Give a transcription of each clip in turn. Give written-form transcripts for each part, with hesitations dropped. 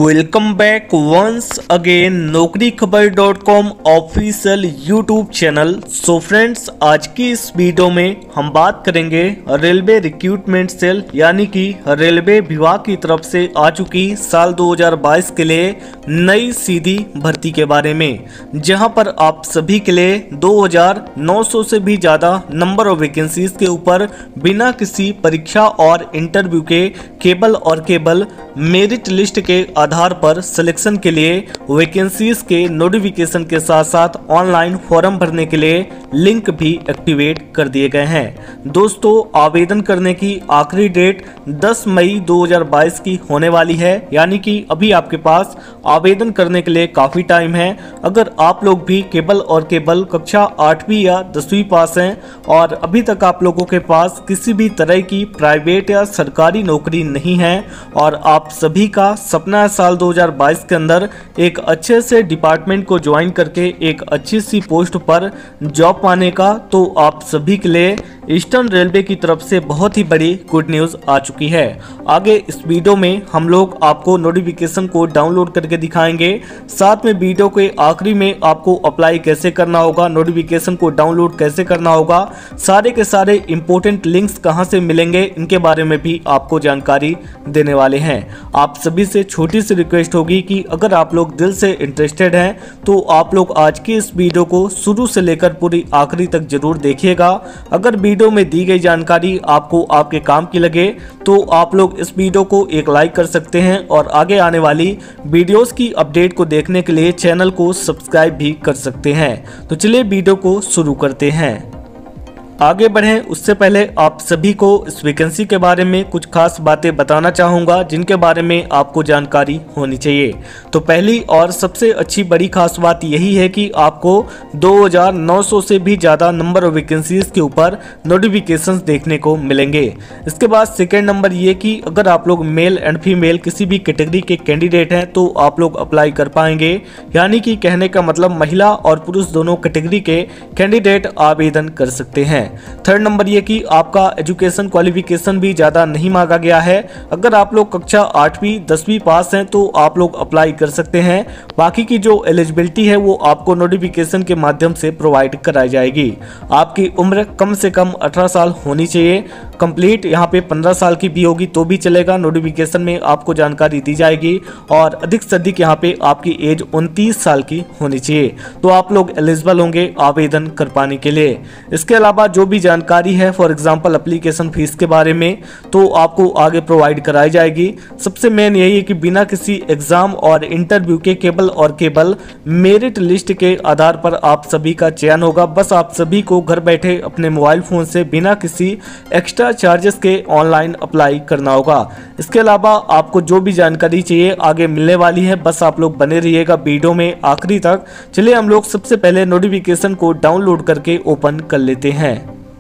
Welcome back once again Naukri Khabar .com official YouTube channel. So friends, आज की इस video में हम बात करेंगे रेलवे रिक्रूटमेंट सेल यानी कि रेलवे विभाग की तरफ से आ चुकी साल 2022 के लिए नई सीधी भर्ती के बारे में, जहां पर आप सभी के लिए 2900 से भी ज़्यादा नंबर ऑफ वैकेंसीज के ऊपर बिना किसी परीक्षा और इंटरव्यू के केवल मेरिट लिस्ट के आधार पर सिलेक्शन के लिए वैकेंसीज के नोटिफिकेशन के साथ साथ ऑनलाइन फॉर्म भरने के लिए लिंक भी एक्टिवेट कर दिए गए हैं। दोस्तों, आवेदन करने की आखिरी डेट 10 मई 2022 की होने वाली है, यानी कि अभी आपके पास आवेदन करने के लिए काफ़ी टाइम है। अगर आप लोग भी केवल कक्षा 8वीं या 10वीं पास हैं और अभी तक आप लोगों के पास किसी भी तरह की प्राइवेट या सरकारी नौकरी नहीं है और आप सभी का सपना है साल 2022 के अंदर एक अच्छे से डिपार्टमेंट को ज्वाइन करके एक अच्छी सी पोस्ट पर जॉब पाने का, तो आप सभी के लिए ईस्टर्न रेलवे की तरफ से बहुत ही बड़ी गुड न्यूज़ आ चुकी है। आगे इस वीडियो में हम लोग आपको नोटिफिकेशन को डाउनलोड करके दिखाएंगे, साथ में वीडियो के आखिरी में आपको अप्लाई कैसे करना होगा, नोटिफिकेशन को डाउनलोड कैसे करना होगा, सारे के सारे इंपॉर्टेंट लिंक्स कहां से मिलेंगे, इनके बारे में भी आपको जानकारी देने वाले हैं। आप सभी से छोटी सी रिक्वेस्ट होगी कि अगर आप लोग दिल से इंटरेस्टेड हैं तो आप लोग आज की इस वीडियो को शुरू से लेकर पूरी आखिरी तक जरूर देखिएगा। अगर वीडियो में दी गई जानकारी आपको आपके काम की लगे तो आप लोग इस वीडियो को एक लाइक कर सकते हैं और आगे आने वाली वीडियोस की अपडेट को देखने के लिए चैनल को सब्सक्राइब भी कर सकते हैं। तो चलिए वीडियो को शुरू करते हैं। आगे बढ़ें उससे पहले आप सभी को इस वैकेंसी के बारे में कुछ खास बातें बताना चाहूँगा जिनके बारे में आपको जानकारी होनी चाहिए। तो पहली और सबसे अच्छी बड़ी खास बात यही है कि आपको 2900 से भी ज़्यादा नंबर ऑफ वैकेंसीज के ऊपर नोटिफिकेशंस देखने को मिलेंगे। इसके बाद सेकेंड नंबर ये कि अगर आप लोग मेल एंड फीमेल किसी भी कैटेगरी के कैंडिडेट हैं तो आप लोग अप्लाई कर पाएंगे, यानी कि कहने का मतलब महिला और पुरुष दोनों कैटेगरी के कैंडिडेट आवेदन कर सकते हैं। थर्ड नंबर ये कि आपका एजुकेशन क्वालिफिकेशन भी ज़्यादा नहीं मांगा गया है। अगर आप लोग कक्षा 8वीं 10वीं पास हैं तो आप लोग अप्लाई कर सकते हैं। बाकी की जो एलिजिबिलिटी है वो आपको नोटिफिकेशन के माध्यम से प्रोवाइड कराई जाएगी। आपकी उम्र कम से कम 18 साल होनी चाहिए, कंप्लीट यहाँ पे 15 साल की भी होगी तो भी चलेगा, नोटिफिकेशन में आपको जानकारी दी जाएगी। और अधिक से अधिक यहाँ पे आपकी एज 29 साल की होनी चाहिए, तो आप लोग एलिजिबल होंगे आवेदन कर पाने के लिए। इसके अलावा जो भी जानकारी है फॉर एग्जांपल एप्लीकेशन फीस के बारे में तो आपको आगे प्रोवाइड कराई जाएगी। सबसे मेन यही है कि बिना किसी एग्जाम और इंटरव्यू के केवल मेरिट लिस्ट के आधार पर आप सभी का चयन होगा। बस आप सभी को घर बैठे अपने मोबाइल फोन से बिना किसी एक्स्ट्रा चार्जेस के ऑनलाइन अप्लाई करना होगा। इसके अलावा आपको जो भी जानकारी चाहिए आगे मिलने वाली है, बस आप लोग बने रहिएगा वीडियो में आखिरी तक। चलिए हम लोग सबसे पहले नोटिफिकेशन को डाउनलोड करके ओपन कर लेते हैं।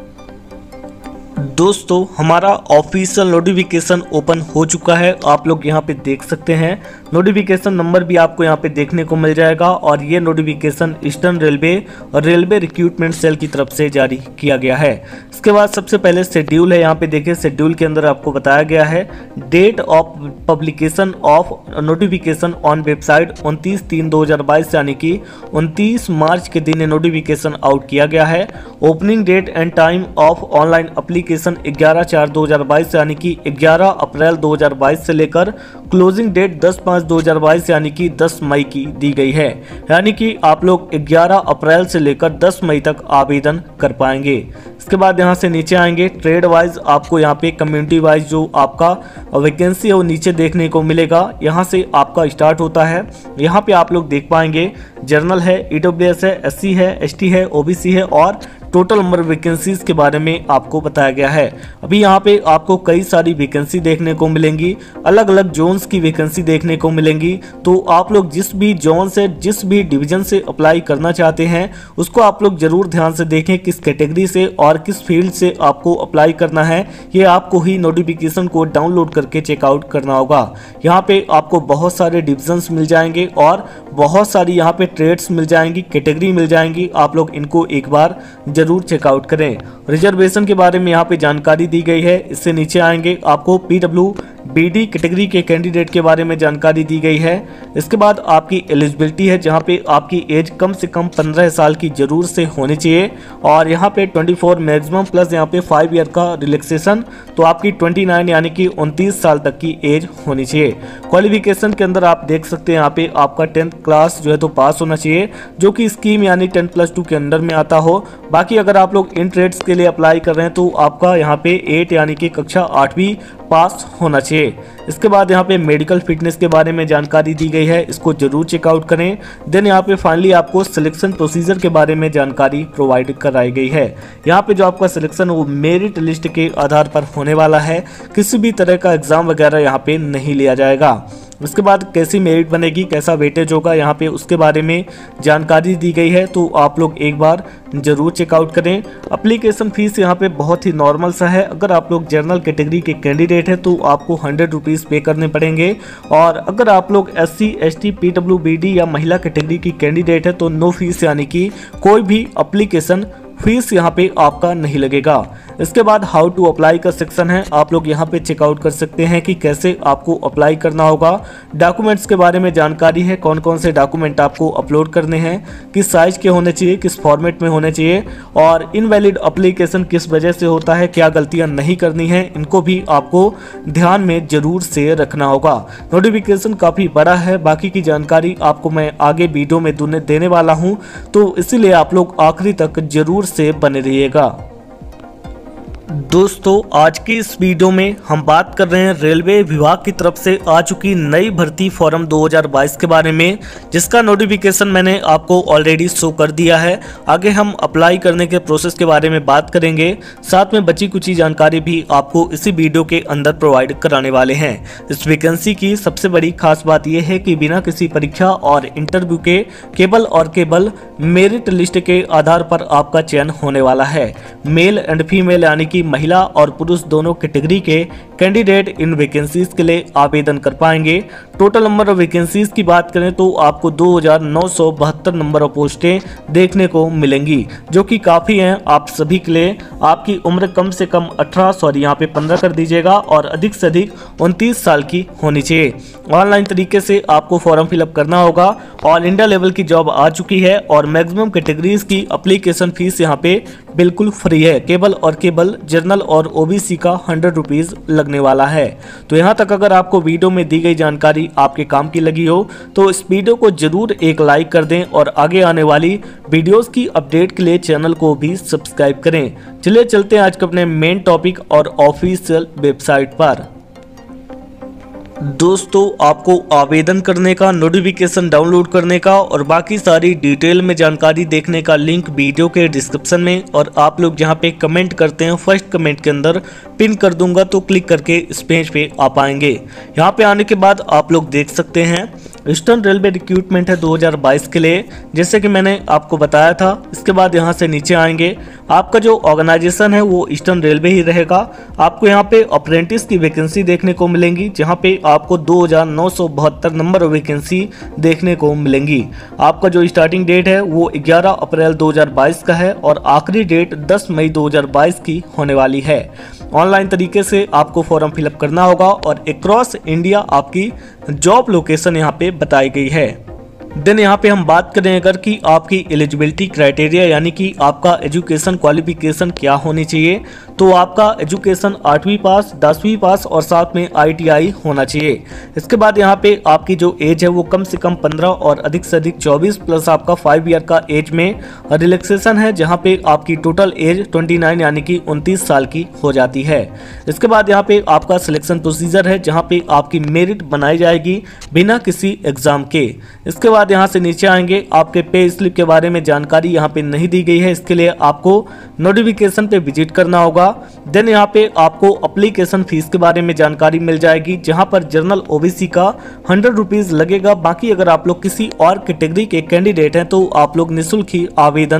दोस्तों, हमारा ऑफिशियल नोटिफिकेशन ओपन हो चुका है, आप लोग यहाँ पे देख सकते हैं। नोटिफिकेशन नंबर भी आपको यहाँ पे देखने को मिल जाएगा और ये नोटिफिकेशन ईस्टर्न रेलवे और रेलवे रिक्रूटमेंट सेल की तरफ से जारी किया गया है। इसके बाद सबसे पहले शेड्यूल है, यहाँ पे देखिए शेड्यूल के अंदर आपको बताया गया है date of publication of notification on website 29/3/2022 यानी कि 29 मार्च के दिन नोटिफिकेशन आउट किया गया है। Opening date and time of online application 11/4/2022 यानी कि 11 अप्रैल 2022 से लेकर क्लोजिंग डेट 10/5/2022 यानी कि 10 मई की दी गई है, यानी कि आप लोग 11 अप्रैल से लेकर 10 मई तक आवेदन कर पाएंगे। इसके बाद यहाँ से नीचे आएंगे, ट्रेड वाइज आपको यहाँ पे कम्युनिटी वाइज जो आपका वैकेंसी है वो नीचे देखने को मिलेगा। यहाँ से आपका स्टार्ट होता है, यहाँ पे आप लोग देख पाएंगे जर्नल है, ईडब्ल्यूएस है, एससी है, एसटी है, ओबीसी है और टोटल नंबर वैकेंसीज के बारे में आपको बताया गया है। अभी यहाँ पे आपको कई सारी वैकेंसी देखने को मिलेंगी, अलग अलग जोन्स की वैकेंसी देखने को मिलेंगी। तो आप लोग जिस भी जोन से जिस भी डिवीजन से अप्लाई करना चाहते हैं उसको आप लोग जरूर ध्यान से देखें, किस कैटेगरी से और किस फील्ड से आपको अप्लाई करना है, ये आपको ही नोटिफिकेशन को डाउनलोड करके चेकआउट करना होगा। यहाँ पे आपको बहुत सारे डिविजन्स मिल जाएंगे और बहुत सारी यहाँ पे ट्रेड्स मिल जाएंगी, कैटेगरी मिल जाएंगी। आप लोग इनको एक बार जरूर चेकआउट करें। रिजर्वेशन के बारे में यहाँ पे जानकारी दी गई है। इससे नीचे आएंगे आपको PW बीडी कैटेगरी के कैंडिडेट के बारे में जानकारी दी गई है। इसके बाद आपकी एलिजिबिलिटी है, जहां पे आपकी एज कम से कम 15 साल की जरूर से होनी चाहिए और यहां पे 24 मैक्सिमम प्लस यहां पे 5 ईयर का रिलैक्सेशन, तो आपकी 29 यानी कि 29 साल तक की एज होनी चाहिए। क्वालिफिकेशन के अंदर आप देख सकते हैं यहाँ पे आपका 10th क्लास जो है तो पास होना चाहिए, जो कि स्कीम यानी 10+2 के अंदर में आता हो। बाकी अगर आप लोग इन ट्रेड्स के लिए अप्लाई कर रहे हैं तो आपका यहाँ पे 8 यानी कि कक्षा 8वीं पास होना चाहिए। इसके बाद यहाँ पे मेडिकल फिटनेस के बारे में जानकारी दी गई है, इसको जरूर चेकआउट करें। देन यहाँ पे फाइनली आपको सिलेक्शन प्रोसीजर के बारे में जानकारी प्रोवाइड कराई गई है। यहाँ पे जो आपका सिलेक्शन वो मेरिट लिस्ट के आधार पर होने वाला है, किसी भी तरह का एग्जाम वगैरह यहाँ पे नहीं लिया जाएगा। उसके बाद कैसी मेरिट बनेगी, कैसा वेटेज होगा, यहाँ पे उसके बारे में जानकारी दी गई है, तो आप लोग एक बार जरूर चेकआउट करें। एप्लीकेशन फीस यहाँ पे बहुत ही नॉर्मल सा है। अगर आप लोग जनरल कैटेगरी के कैंडिडेट हैं तो आपको 100 रुपीज़ पे करने पड़ेंगे, और अगर आप लोग SC ST PWBD या महिला कैटेगरी की कैंडिडेट है तो नो फीस यानी कि कोई भी एप्लीकेशन फीस यहाँ पे आपका नहीं लगेगा। इसके बाद हाउ टू अप्लाई का सेक्शन है, आप लोग यहाँ पे चेकआउट कर सकते हैं कि कैसे आपको अप्लाई करना होगा। डॉक्यूमेंट्स के बारे में जानकारी है, कौन कौन से डॉक्यूमेंट आपको अपलोड करने हैं, किस साइज के होने चाहिए, किस फॉर्मेट में होने चाहिए, और इनवैलिड एप्लीकेशन किस वजह से होता है, क्या गलतियां नहीं करनी है, इनको भी आपको ध्यान में जरूर से रखना होगा। नोटिफिकेशन काफ़ी बड़ा है, बाकी की जानकारी आपको मैं आगे वीडियो में देने वाला हूँ, तो इसीलिए आप लोग आखिरी तक जरूर से बने रहिएगा। दोस्तों आज की इस वीडियो में हम बात कर रहे हैं रेलवे विभाग की तरफ से आ चुकी नई भर्ती फॉर्म 2022 के बारे में, जिसका नोटिफिकेशन मैंने आपको ऑलरेडी शो कर दिया है। आगे हम अप्लाई करने के प्रोसेस के बारे में बात करेंगे, साथ में बची कुछ जानकारी भी आपको इसी वीडियो के अंदर प्रोवाइड कराने वाले हैं। इस वैकेंसी की सबसे बड़ी खास बात यह है कि बिना किसी परीक्षा और इंटरव्यू के केवल मेरिट लिस्ट के आधार पर आपका चयन होने वाला है। मेल एंड फीमेल यानी कि महिला और पुरुष दोनों कैटेगरी के कैंडिडेट इन वैकेंसीज के लिए आवेदन कर पाएंगे। टोटल नंबर ऑफ वैकेंसीज की बात करें तो आपको 2972 नंबर ऑफ पोस्टें देखने को मिलेंगी, जो कि काफ़ी हैं आप सभी के लिए। आपकी उम्र कम से कम 15 कर दीजिएगा और अधिक से अधिक 29 साल की होनी चाहिए। ऑनलाइन तरीके से आपको फॉर्म फिलअप करना होगा। ऑल इंडिया लेवल की जॉब आ चुकी है और मैक्सिमम कैटेगरीज की एप्लीकेशन फीस यहाँ पे बिल्कुल फ्री है। केवल जनरल और ओबीसी का 100 रुपीज़ लगने वाला है। तो यहाँ तक अगर आपको वीडियो में दी गई जानकारी आपके काम की लगी हो तो इस वीडियो को जरूर एक लाइक कर दें और आगे आने वाली वीडियोस की अपडेट के लिए चैनल को भी सब्सक्राइब करें। चलिए चलते हैं आज के अपने मेन टॉपिक और ऑफिशियल वेबसाइट पर। दोस्तों आपको आवेदन करने का, नोटिफिकेशन डाउनलोड करने का और बाकी सारी डिटेल में जानकारी देखने का लिंक वीडियो के डिस्क्रिप्शन में, और आप लोग जहां पे कमेंट करते हैं फर्स्ट कमेंट के अंदर पिन कर दूंगा, तो क्लिक करके इस पेज पे आ पाएंगे। यहां पे आने के बाद आप लोग देख सकते हैं ईस्टर्न रेलवे रिक्रूटमेंट है 2022 के लिए, जैसे कि मैंने आपको बताया था। इसके बाद यहाँ से नीचे आएंगे, आपका जो ऑर्गेनाइजेशन है वो ईस्टर्न रेलवे ही रहेगा। आपको यहाँ पे अप्रेंटिस की वैकेंसी देखने को मिलेंगी, जहाँ पे आपको 2972 नंबर वैकेंसी देखने को मिलेंगी। आपका जो स्टार्टिंग डेट है वो 11 अप्रैल 2022 का है और आखिरी डेट 10 मई 2022 की होने वाली है। ऑनलाइन तरीके से आपको फॉर्म फिलअप करना होगा और अक्रॉस इंडिया आपकी जॉब लोकेशन यहाँ पे बताई गई है। देन यहाँ पे हम बात करें अगर कि आपकी एलिजिबिलिटी क्राइटेरिया यानी कि आपका एजुकेशन क्वालिफिकेशन क्या होनी चाहिए, तो आपका एजुकेशन 8वीं पास, 10वीं पास और साथ में ITI होना चाहिए। इसके बाद यहाँ पे आपकी जो एज है वो कम से कम 15 और अधिक से अधिक 24 प्लस आपका 5 ईयर का एज में रिलैक्सेशन है, जहाँ पे आपकी टोटल एज 29 यानी कि 29 साल की हो जाती है। इसके बाद यहाँ पे आपका सिलेक्शन प्रोसीजर है, जहाँ पे आपकी मेरिट बनाई जाएगी बिना किसी एग्जाम के। इसके बाद यहाँ से नीचे आएंगे, आपके पे स्लिप के बारे में जानकारी यहाँ पे नहीं दी गई है, इसके लिए आपको नोटिफिकेशन पे विजिट करना होगा। देन यहाँ पे आपको एप्लीकेशन फीस के बारे में जानकारी मिल जाएगी, जहाँ पर जनरल ओबीसी का 100 रुपीज़ लगेगा। बाकी अगर आप लोग किसी और कैटेगरी के कैंडिडेट हैं तो आप लोग निःशुल्क ही आवेदन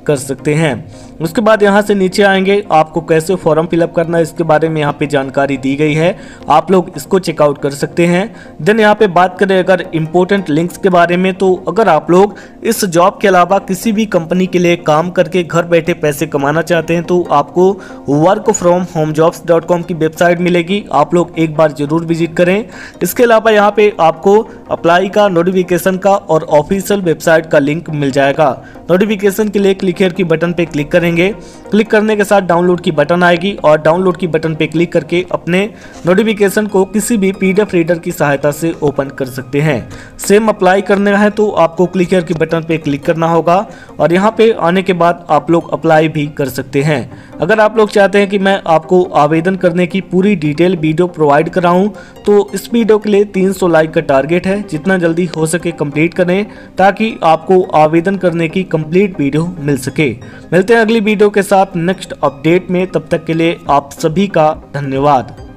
कर सकते हैं। उसके बाद यहाँ से नीचे आएंगे, आपको कैसे फॉर्म फिलअप करना है इसके बारे में यहाँ पे जानकारी दी गई है, आप लोग इसको चेकआउट कर सकते हैं। देन यहाँ पे बात करें अगर इम्पोर्टेंट लिंक्स के बारे में, तो अगर आप लोग इस जॉब के अलावा किसी भी कंपनी के लिए काम करके घर बैठे पैसे कमाना चाहते हैं तो आपको workfromhomejobs.com की वेबसाइट मिलेगी, आप लोग एक बार जरूर विजिट करें। इसके अलावा यहाँ पे आपको अप्लाई का, नोटिफिकेशन का और ऑफिशियल वेबसाइट का लिंक मिल जाएगा। नोटिफिकेशन के लिए क्लिक हियर की बटन पे क्लिक करेंगे, क्लिक करने के साथ डाउनलोड की बटन आएगी और डाउनलोड की बटन पे क्लिक करके अपने नोटिफिकेशन को किसी भी PDF रीडर की सहायता से ओपन कर सकते हैं। सेम अप्लाई करना है तो आपको क्लिक हियर की बटन पे क्लिक करना होगा और यहाँ पे आने के बाद आप लोग अप्लाई भी कर सकते हैं। अगर आप लोग चाहते हैं कि मैं आपको आवेदन करने की पूरी डिटेल वीडियो प्रोवाइड कराऊं तो इस वीडियो के लिए 300 लाइक का टारगेट है, जितना जल्दी हो सके कंप्लीट करें ताकि आपको आवेदन करने की कंप्लीट वीडियो मिल सके। मिलते हैं अगली वीडियो के साथ नेक्स्ट अपडेट में, तब तक के लिए आप सभी का धन्यवाद।